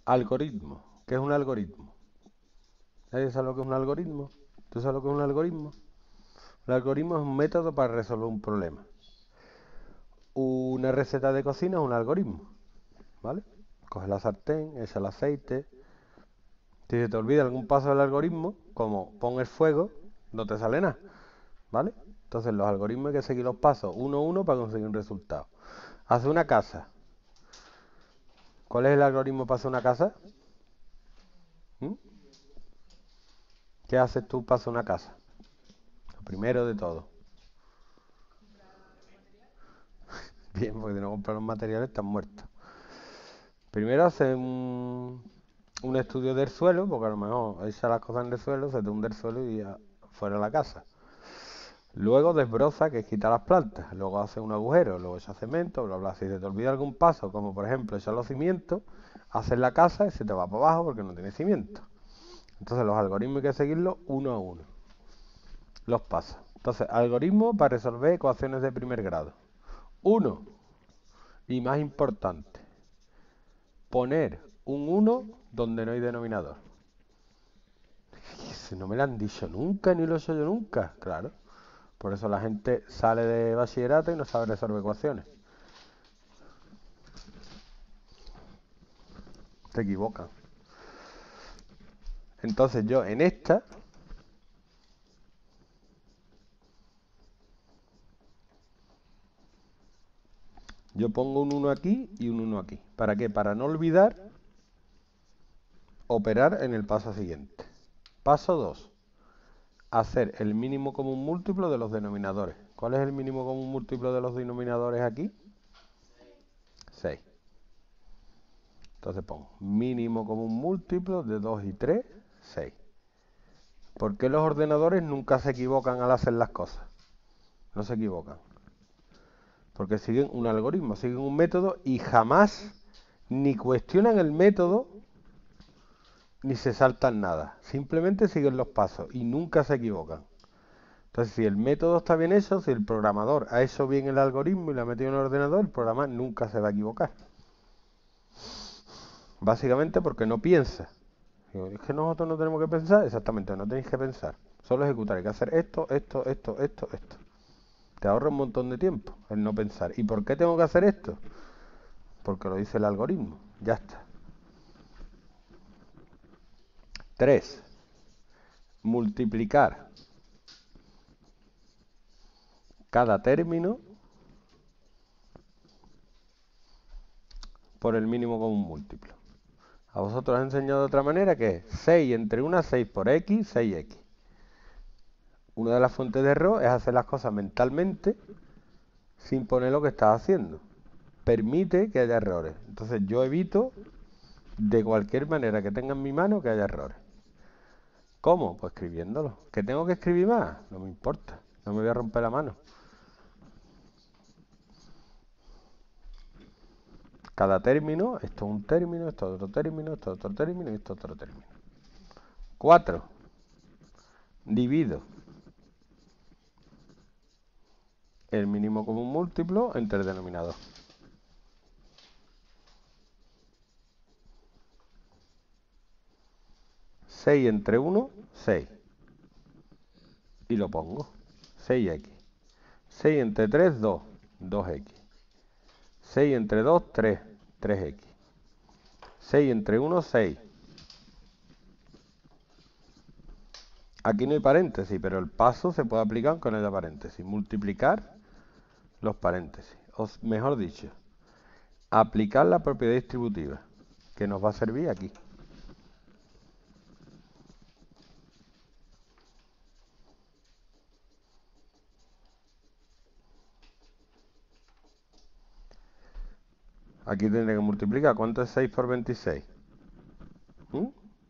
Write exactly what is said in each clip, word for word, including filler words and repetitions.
Algoritmo. ¿Qué es un algoritmo? ¿Nadie sabe lo que es un algoritmo? ¿Tú sabes lo que es un algoritmo? Un algoritmo es un método para resolver un problema. Una receta de cocina es un algoritmo, ¿vale? Coge la sartén, echa el aceite. Si se te olvida algún paso del algoritmo, como pon el fuego, no te sale nada, ¿vale? Entonces los algoritmos hay que seguir los pasos uno a uno para conseguir un resultado. Hace una casa. ¿Cuál es el algoritmo para hacer una casa? ¿Mm? ¿Qué haces tú para hacer una casa? Lo primero de todo. Bien, porque si no compras los materiales están muertos. Primero haces un, un estudio del suelo, porque a lo mejor echas las cosas en el suelo, se te hunde el suelo y ya fuera la casa. Luego desbroza, que es quitar las plantas. Luego hace un agujero, luego echa cemento, bla, bla. Si se te olvida algún paso, como por ejemplo echar los cimientos, haces la casa y se te va para abajo porque no tiene cimiento. Entonces los algoritmos hay que seguirlos uno a uno. Los pasos. Entonces, algoritmo para resolver ecuaciones de primer grado. Uno, y más importante, poner un uno donde no hay denominador. Si no me lo han dicho nunca, ni lo he hecho yo nunca. Claro. Por eso la gente sale de bachillerato y no sabe resolver ecuaciones. Se equivocan. Entonces yo en esta, yo pongo un uno aquí y un uno aquí. ¿Para qué? Para no olvidar operar en el paso siguiente. Paso dos. Hacer el mínimo común múltiplo de los denominadores. ¿Cuál es el mínimo común múltiplo de los denominadores aquí? seis. Entonces pongo mínimo común múltiplo de dos y tres, seis. ¿Por qué los ordenadores nunca se equivocan al hacer las cosas? No se equivocan. Porque siguen un algoritmo, siguen un método y jamás ni cuestionan el método ni se saltan nada. Simplemente siguen los pasos y nunca se equivocan. Entonces, si el método está bien hecho, si el programador ha hecho bien el algoritmo y lo ha metido en el ordenador, el programa nunca se va a equivocar. Básicamente porque no piensa. Digo, es que nosotros no tenemos que pensar. Exactamente, no tenéis que pensar. Solo ejecutar. Hay que hacer esto, esto, esto, esto, esto. Te ahorra un montón de tiempo el no pensar. ¿Y por qué tengo que hacer esto? Porque lo dice el algoritmo. Ya está. Tres. Multiplicar cada término por el mínimo común múltiplo. A vosotros os he enseñado de otra manera que es seis entre una, seis por x, seis x. Una de las fuentes de error es hacer las cosas mentalmente sin poner lo que estás haciendo. Permite que haya errores. Entonces yo evito de cualquier manera que tenga en mi mano que haya errores. ¿Cómo? Pues escribiéndolo. ¿Que tengo que escribir más? No me importa. No me voy a romper la mano. Cada término, esto es un término, esto es otro término, esto es otro término y esto es otro término. Cuatro. Divido el mínimo común múltiplo entre el denominador. seis entre uno, seis. Y lo pongo. seis x. seis entre tres, dos. dos x. seis entre dos, tres. tres x. seis entre uno, seis. Aquí no hay paréntesis, pero el paso se puede aplicar aunque no haya paréntesis. Multiplicar los paréntesis. O mejor dicho, aplicar la propiedad distributiva, que nos va a servir aquí. Aquí tendré que multiplicar. ¿Cuánto es seis por veintiséis? ¿Mm?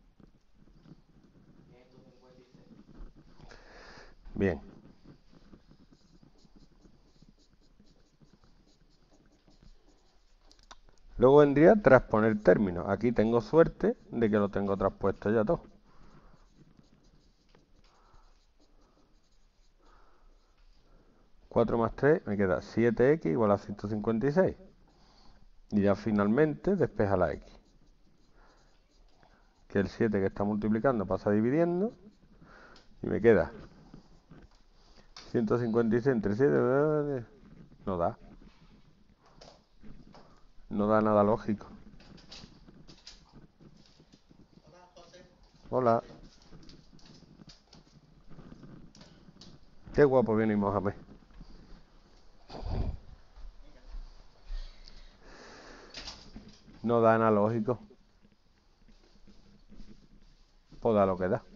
Bien. Luego vendría transponer términos. Aquí tengo suerte de que lo tengo transpuesto ya todo. cuatro más tres me queda siete x igual a ciento cincuenta y seis. Y ya finalmente despeja la x. que el siete que está multiplicando pasa dividiendo, y me queda ciento cincuenta y seis entre siete, no da. No da nada lógico. Hola, José. Hola. Qué guapo viene Mohamed. Venga. No da nada lógico. Pues da lo que da.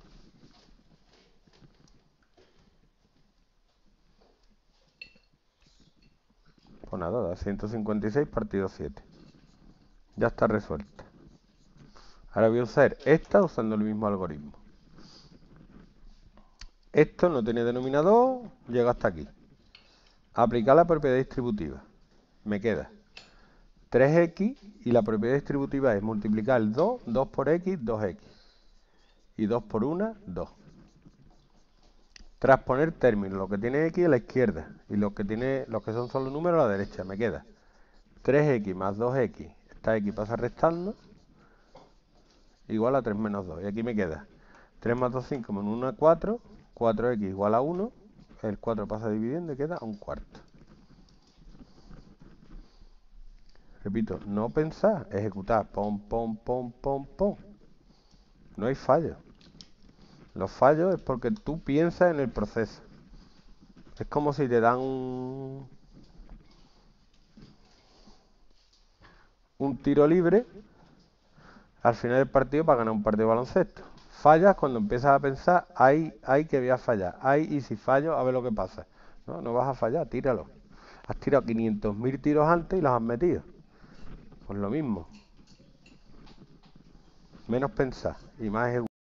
Pues nada, da ciento cincuenta y seis partido siete. Ya está resuelta. Ahora voy a usar esta usando el mismo algoritmo. Esto no tiene denominador, llega hasta aquí. Aplicar la propiedad distributiva. Me queda tres equis y la propiedad distributiva es multiplicar el dos, dos por x, dos equis. Y dos por uno, dos. Transponer términos, lo que tiene x a la izquierda y los que, tiene, los que son solo números a la derecha. Me queda tres equis más dos equis. Esta x pasa restando. Igual a tres menos dos. Y aquí me queda tres más dos, cinco, menos uno, cuatro. cuatro equis igual a uno. El cuatro pasa dividiendo y queda un cuarto. Repito, no pensar, ejecutar. Pom, pom, pom, pom, pom. No hay fallo. Los fallos es porque tú piensas en el proceso. Es como si te dan un, un tiro libre al final del partido para ganar un partido de baloncesto. Fallas cuando empiezas a pensar, hay, hay que voy a fallar, hay y si fallo, a ver lo que pasa. No, no vas a fallar, tíralo. Has tirado quinientos mil tiros antes y los has metido. Pues lo mismo. Menos pensar y más ejecutar.